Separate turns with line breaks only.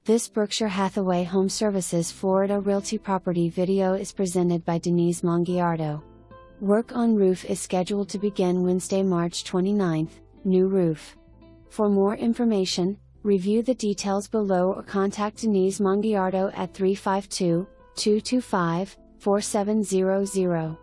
This Berkshire Hathaway Home Services Florida Realty property video is presented by Denise Mongiardo. Work on roof is scheduled to begin Wednesday, March 29th, new roof. For more information, review the details below or contact Denise Mongiardo at 352-225-4700.